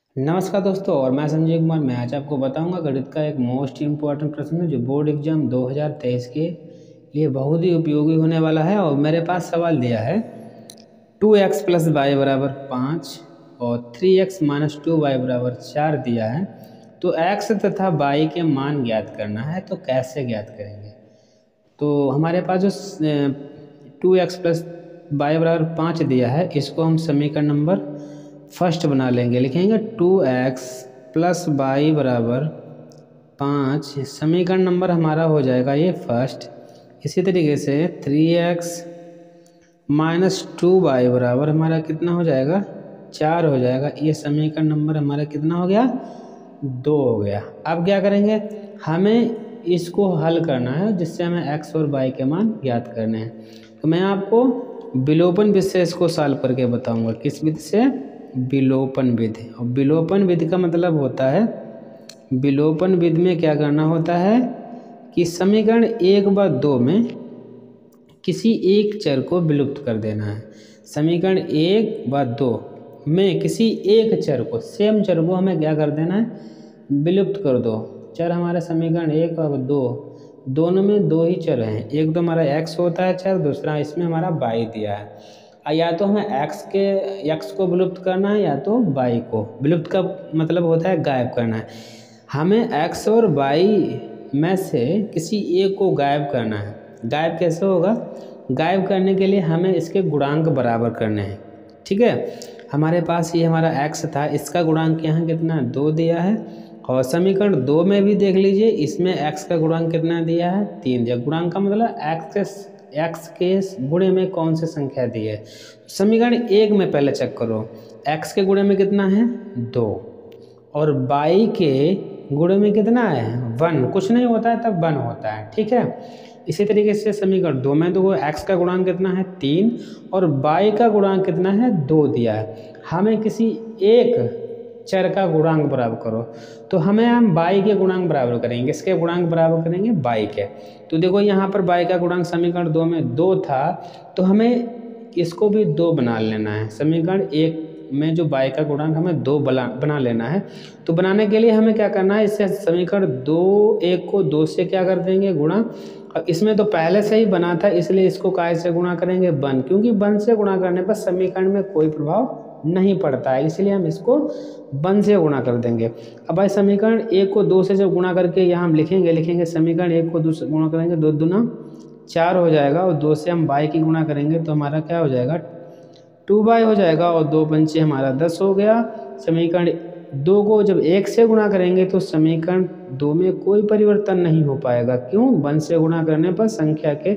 नमस्कार दोस्तों, और मैं संजय कुमार। मैं आज आपको बताऊंगा गणित का एक मोस्ट इम्पॉर्टेंट प्रश्न जो बोर्ड एग्जाम 2023 के लिए बहुत ही उपयोगी होने वाला है। और मेरे पास सवाल दिया है 2x प्लस वाई बराबर 5 और 3x माइनस 2y बराबर 4 दिया है। तो x तथा y के मान ज्ञात करना है, तो कैसे ज्ञात करेंगे। तो हमारे पास जो 2x प्लस वाई बराबर 5 दिया है, इसको हम समीकरण नंबर फर्स्ट बना लेंगे। लिखेंगे 2x प्लस वाई बराबर 5, समीकरण नंबर हमारा हो जाएगा ये फर्स्ट। इसी तरीके से 3x माइनस 2y बराबर हमारा कितना हो जाएगा, 4 हो जाएगा। ये समीकरण नंबर हमारा कितना हो गया, 2 हो गया। अब क्या करेंगे, हमें इसको हल करना है जिससे हमें x और y के मान ज्ञात करने हैं। तो मैं आपको विलोपन विधि से इसको सॉल्व करके बताऊंगा। किस विधि से, विलोपन विधि। और विलोपन विधि का मतलब होता है, विलोपन विधि में क्या करना होता है कि समीकरण 1 व 2 में किसी एक चर को विलुप्त कर देना है। समीकरण 1 व 2 में किसी एक चर को, सेम चर को हमें क्या कर देना है, विलुप्त कर दो। चर हमारे समीकरण 1 और 2 दोनों में दो ही चर हैं। एक तो हमारा x होता है चर, दूसरा इसमें हमारा y दिया है। या तो हमें x को विलुप्त करना है या तो y को। विलुप्त का मतलब होता है गायब करना है। हमें x और y में से किसी एक को गायब करना है। गायब कैसे होगा, गायब करने के लिए हमें इसके गुणांक बराबर करने हैं। ठीक है, हमारे पास ये हमारा x था, इसका गुणांक यहाँ कितना 2 दिया है। और समीकरण 2 में भी देख लीजिए, इसमें x का गुणांक कितना दिया है, 3 दिया। गुणांक का मतलब x के गुणे में कौन सी संख्या दी है। समीकरण 1 में पहले चेक करो, x के गुणे में कितना है 2 और y के गुणे में कितना है 1। कुछ नहीं होता है तब 1 होता है। ठीक है, इसी तरीके से समीकरण 2 में तो x का गुणांक कितना है 3 और y का गुणांक कितना है 2 दिया है। हमें किसी एक चर का गुणांक बराबर करो, तो हम y के गुणांक बराबर करेंगे। इसके गुणांक बराबर करेंगे y के। तो देखो यहाँ पर y का गुणांक समीकरण 2 में 2 था, तो हमें इसको भी 2 बना लेना है। समीकरण 1 में जो y का गुणांक हमें 2 बना लेना है। तो बनाने के लिए हमें क्या करना है, इससे समीकरण 1 को 2 से क्या कर देंगे, गुणा। और इसमें तो पहले से ही बना था, इसलिए इसको काय से गुणा करेंगे 1, क्योंकि 1 से गुणा करने पर समीकरण में कोई प्रभाव नहीं पड़ता है, इसलिए हम इसको 1 से गुणा कर देंगे। अब भाई समीकरण 1 को 2 से जब गुणा करके यहाँ हम लिखेंगे समीकरण 1 को 2 से गुणा करेंगे, 2 दूना 4 हो जाएगा। और 2 से हम y की गुणा करेंगे तो हमारा क्या हो जाएगा, 2y हो जाएगा। और 2 पंचे हमारा 10 हो गया। समीकरण 2 को जब 1 से गुणा करेंगे तो समीकरण 2 में कोई परिवर्तन नहीं हो पाएगा। क्यों, 1 से गुणा करने पर संख्या के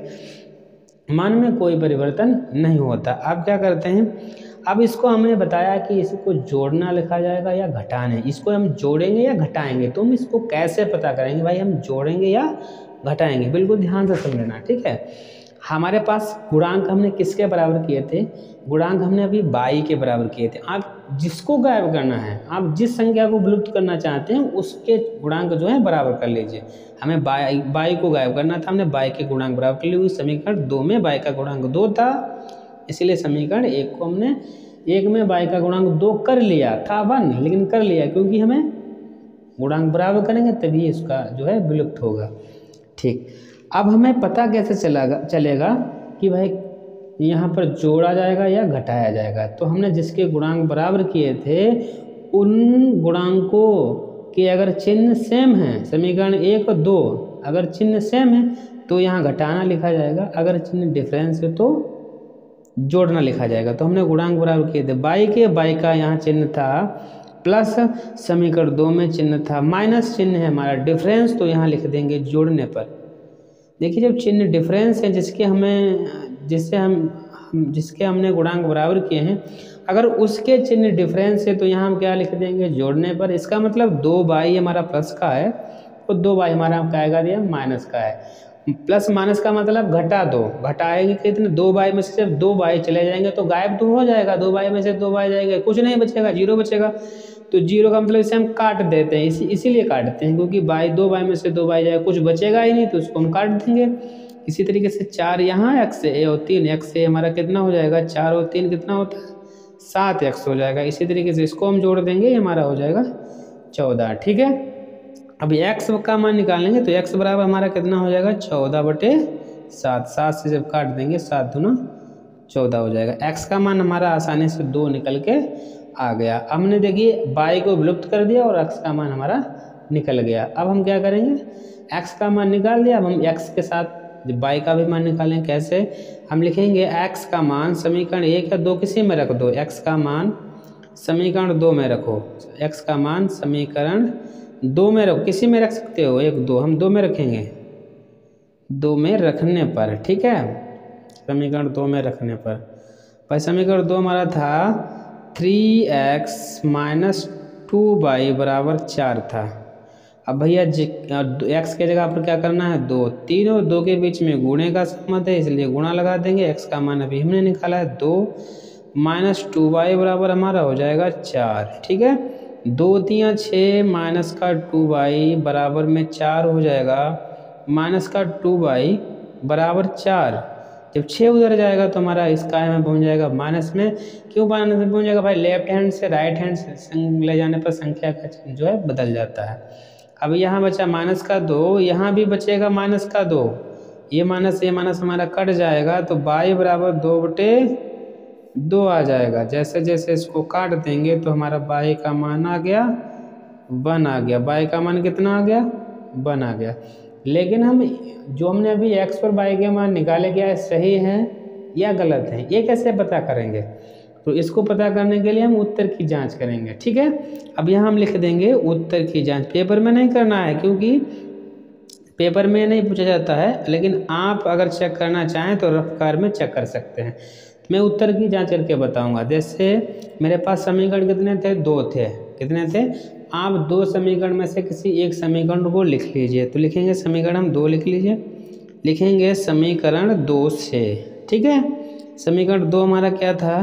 मान में कोई परिवर्तन नहीं होता। अब क्या करते हैं, अब इसको हमने बताया कि इसको जोड़ना लिखा जाएगा या घटाना। इसको हम जोड़ेंगे या घटाएंगे, तो हम इसको कैसे पता करेंगे भाई, हम जोड़ेंगे या घटाएंगे। बिल्कुल ध्यान से समझना। ठीक है, हमारे पास गुणांक हमने किसके बराबर किए थे, गुणांक हमने अभी y के बराबर किए थे। आप जिसको गायब करना है, आप जिस संख्या को विलुप्त करना चाहते हैं उसके गुणांक जो है बराबर कर लीजिए। हमें y को गायब करना था, हमने y के गुणांक बराबर कर लिए। समीकरण 2 में y का गुणांक 2 था, इसलिए समीकरण 1 को हमने 1 में y का गुणांक 2 कर लिया था 1, लेकिन कर लिया क्योंकि हमें गुणांक बराबर करेंगे तभी इसका जो है विलुप्त होगा। ठीक, अब हमें पता कैसे चलेगा कि भाई यहाँ पर जोड़ा जाएगा या घटाया जाएगा। तो हमने जिसके गुणांक बराबर किए थे उन गुणांकों के अगर चिन्ह सेम है, समीकरण 1 और 2 अगर चिन्ह सेम है तो यहाँ घटाना लिखा जाएगा, अगर चिन्ह डिफरेंस है तो जोड़ना लिखा जाएगा। तो हमने गुणांक बराबर किए थे, y का यहाँ चिन्ह था प्लस, समीकरण 2 में चिन्ह था माइनस, चिन्ह है हमारा डिफरेंस, तो यहाँ लिख देंगे जोड़ने पर। देखिए जब चिन्ह डिफरेंस है जिसके हमने गुणांक बराबर किए हैं, अगर उसके चिन्ह डिफरेंस है तो यहाँ हम क्या लिख देंगे, जोड़ने पर। इसका मतलब 2y हमारा प्लस का है और 2y हमारा क्या आएगा दिया, माइनस का है। प्लस माइनस का मतलब घटा दो, घटाएंगे कितने, 2y में से जब 2y चले जाएंगे तो गायब तो हो जाएगा, 2y में से 2y जाएगा, कुछ नहीं बचेगा, 0 बचेगा। तो 0 का मतलब इसे हम काट देते हैं, इसीलिए काटते हैं क्योंकि 2y में से 2y जाएगा, कुछ बचेगा ही नहीं, तो उसको हम काट देंगे। इसी तरीके से 4 यहाँ x है और 3 x है, हमारा कितना हो जाएगा, 4 और 3 कितना होता है 7x हो जाएगा। इसी तरीके से इसको हम जोड़ देंगे, ये हमारा हो जाएगा 14। ठीक है, अभी x का मान निकालेंगे तो x बराबर हमारा कितना हो जाएगा 14/7। 7 से जब काट देंगे 7 दूना 14 हो जाएगा। x का मान हमारा आसानी से 2 निकल के आ गया। अब हमने देखिए y को विलुप्त कर दिया और x का मान हमारा निकल गया। अब हम क्या करेंगे, x का मान निकाल दिया, अब हम x के साथ y का भी मान निकालें। कैसे, हम लिखेंगे x का मान समीकरण 1 या 2 किसी में रख दो, x का मान समीकरण 2 में रखो। x का मान समीकरण 2 में रखो, किसी में रख सकते हो 1 2, हम 2 में रखेंगे, 2 में रखने पर। ठीक है, समीकरण 2 में रखने पर भाई समीकरण 2 हमारा था 3x - 2y बराबर 4 था। अब भैया x के जगह पर क्या करना है 2, 3 और 2 के बीच में गुणे का संबंध है, इसलिए गुणा लगा देंगे। x का मान अभी हमने निकाला है 2 - 2y बराबर हमारा हो जाएगा 4। ठीक है, 2 3 6 माइनस का 2y बराबर में 4 हो जाएगा, माइनस का 2y बराबर 4। जब 6 उधर जाएगा तो हमारा इसका में पहुंच जाएगा माइनस में। क्यों माइनस में पहुंच जाएगा भाई, लेफ्ट हैंड से राइट हैंड से ले जाने पर संख्या का चिन्ह जो है बदल जाता है। अब यहाँ बचा माइनस का 2, यहाँ भी बचेगा माइनस का 2, ये माइनस हमारा कट जाएगा तो y बराबर 2/2 आ जाएगा। जैसे जैसे इसको काट देंगे तो हमारा y का मान आ गया 1 आ गया। y का मान कितना आ गया 1 आ गया। लेकिन हम जो हमने अभी x और y के मान निकाले क्या है, सही हैं या गलत हैं, ये कैसे पता करेंगे, तो इसको पता करने के लिए हम उत्तर की जांच करेंगे। ठीक है, अब यहाँ हम लिख देंगे उत्तर की जांच। पेपर में नहीं करना है क्योंकि पेपर में नहीं पूछा जाता है, लेकिन आप अगर चेक करना चाहें तो रफ्तार में चेक कर सकते हैं। मैं उत्तर की जांच करके बताऊंगा। जैसे मेरे पास समीकरण कितने थे, 2 थे। कितने थे, आप 2 समीकरण में से किसी एक समीकरण को लिख लीजिए। तो लिखेंगे समीकरण हम 2 लिख लीजिए, लिखेंगे समीकरण 2 से। ठीक है, समीकरण 2 हमारा क्या था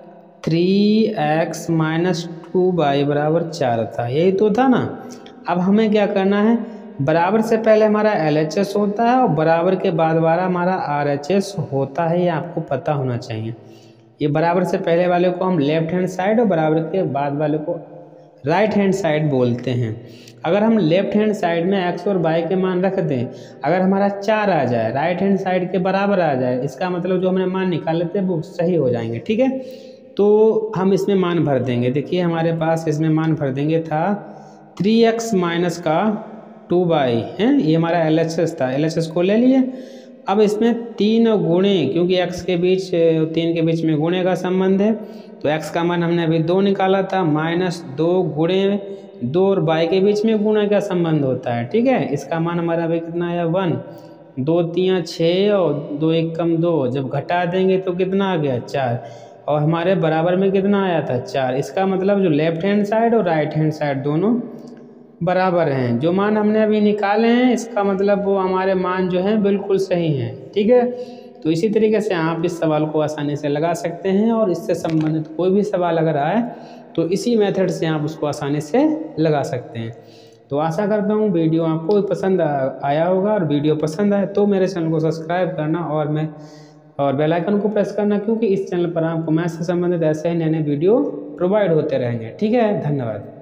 3x - 2y बराबर 4 था, यही तो था ना। अब हमें क्या करना है, बराबर से पहले हमारा LHS होता है और बराबर के बाद वाला हमारा RHS होता है, ये आपको पता होना चाहिए। ये बराबर से पहले वाले को हम लेफ्ट हैंड साइड और बराबर के बाद वाले को राइट हैंड साइड बोलते हैं। अगर हम लेफ्ट हैंड साइड में x और y के मान रख दें, अगर हमारा 4 आ जाए, राइट हैंड साइड के बराबर आ जाए, इसका मतलब जो हमने मान निकाले थे वो सही हो जाएंगे। ठीक है, तो हम इसमें मान भर देंगे। देखिए हमारे पास इसमें मान भर देंगे था 3x माइनस का 2y है, ये हमारा LHS था, LHS को ले लिए। अब इसमें 3 गुणे, क्योंकि x के बीच 3 के बीच में गुणे का संबंध है, तो x का मान हमने अभी 2 निकाला था, -2 गुणे 2 और y के बीच में गुणे का संबंध होता है। ठीक है, इसका मान हमारा अभी कितना आया 1, 2 3 6 और 2 1 कम 2, जब घटा देंगे तो कितना आ गया 4, और हमारे बराबर में कितना आया था 4। इसका मतलब जो लेफ्ट हैंड साइड और राइट हैंड साइड दोनों बराबर हैं। जो मान हमने अभी निकाले हैं इसका मतलब वो हमारे मान जो हैं बिल्कुल सही हैं। ठीक है, तो इसी तरीके से आप इस सवाल को आसानी से लगा सकते हैं, और इससे संबंधित कोई भी सवाल अगर आए तो इसी मेथड से आप उसको आसानी से लगा सकते हैं। तो आशा करता हूँ वीडियो आपको पसंद आया होगा, और वीडियो पसंद आए तो मेरे चैनल को सब्सक्राइब करना और बेल आइकन को प्रेस करना, क्योंकि इस चैनल पर आपको मैथ से संबंधित ऐसे ही नए नए वीडियो प्रोवाइड होते रहेंगे। ठीक है, धन्यवाद।